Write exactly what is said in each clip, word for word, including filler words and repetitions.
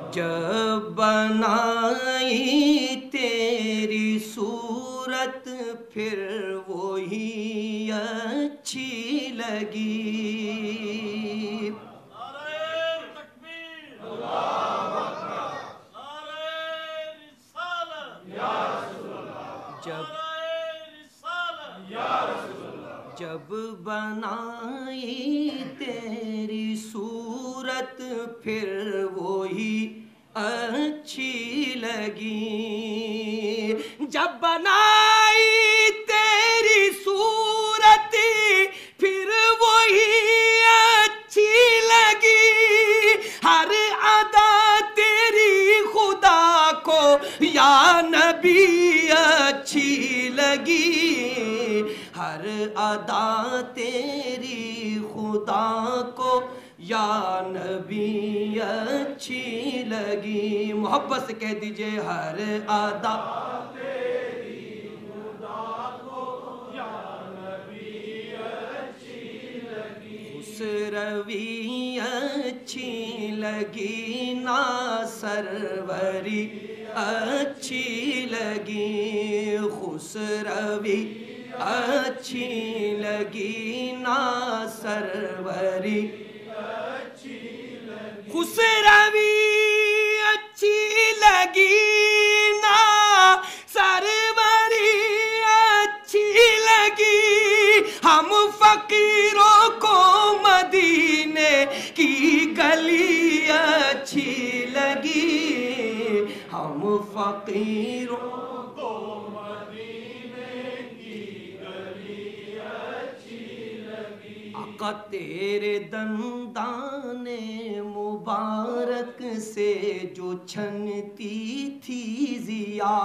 جب بنائی تیری صورت پھر وہی اچھی لگی. جب جب بنائی تیری صورت پھر وہی اچھی لگی. جب بنائی تیری صورت پھر وہی اچھی لگی. ہر ادا تیری خدا کو یا نبی اچھی لگی. ہر ادا تیری خدا کو یا نبی اچھی لگی. محبت سے کہہ دیجئے ہر ادا تیری خدا کو یا نبی اچھی لگی. خسروی اچھی لگی نا سروری اچھی لگی. خسروی اچھی لگی نا سروری اچھی لگی. خسروی اچھی لگی نا سروری اچھی لگی. ہم فقیروں کو مدینے کی گلی اچھی لگی. ہم فقیروں کو آقا تیرے دندان مبارک سے جو چھنتی تھی ضیا.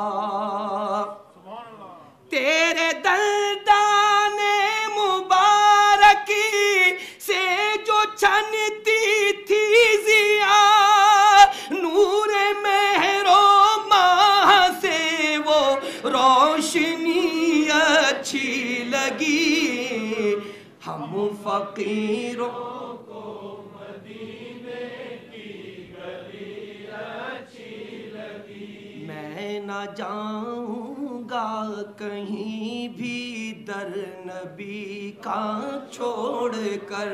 تیرے دندان مبارک سے جو چھنتی تھی ضیا. نور مہر و ماہ سے وہ روشنی اچھی لگی. ہم فقیروں کو مدینے کی گلی اچھی لگی. میں نہ جاؤں گا کہیں بھی در نبی کا چھوڑ کر.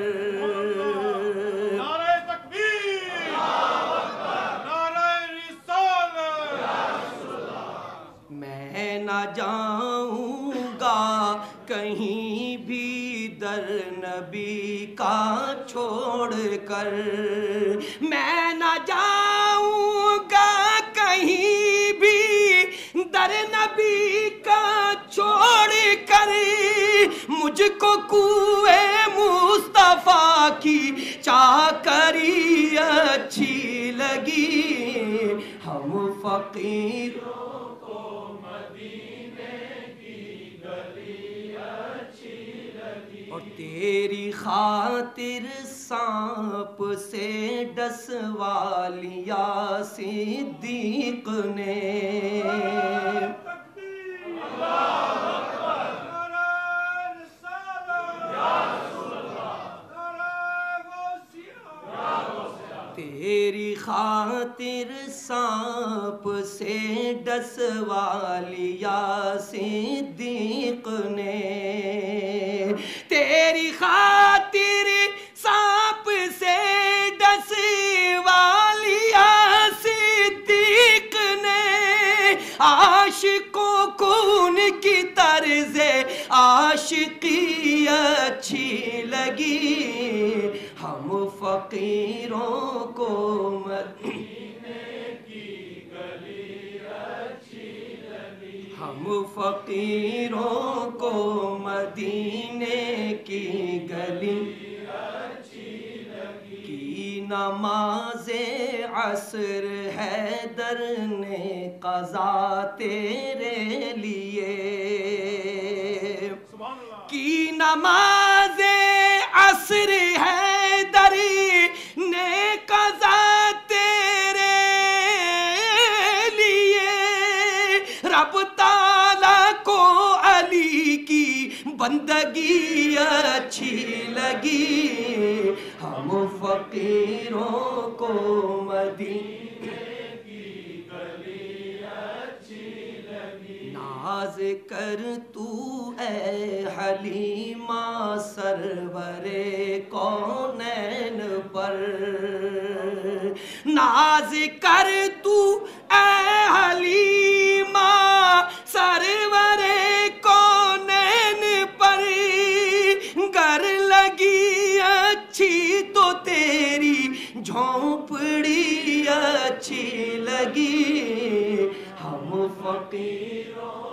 نعرہ تکبیر، نعرہ رسالت. میں نہ جاؤں گا کہیں بھی در نبی کا چھوڑ کر. میں نہ جاؤں گا کہیں بھی در نبی کا چھوڑ کر. مجھ کو کوئے مصطفیٰ کی چاکری اچھی لگی. ہم فقیروں کو مدینے کی گلی اچھی لگی. اور تیری خاطر سانپ سے ڈسوا لیا صدیق نے. تیری خاطر سانپ سے ڈسوا لیا صدیق نے. تیری خاطر سانپ سے ڈسوا لیا صدیق نے. عاشقوں کو ان کی طرز عاشقی اچھی لگی. ہم فقیروں کو مدینے کی گلی اچھی لگی. ہم فقیروں کو مدینے کی گلی اچھی لگی. کی نماز عصر حیدر نے قضا تیرے لیے. کی نماز عصر حیدر نے قضا تیرے لیے. رب تعالیٰ کو علی کی بندگی اچھی لگی ہم فقیروں کو مدینے کی گلی اچھی لگی ناز کر تو اے حلیمہ سرور کونین پر ناز کر تو اے حلیمہ سرور کونین پر گر لگی اچھی تو تیری جھونپڑی اچھی لگی ہم فقیروں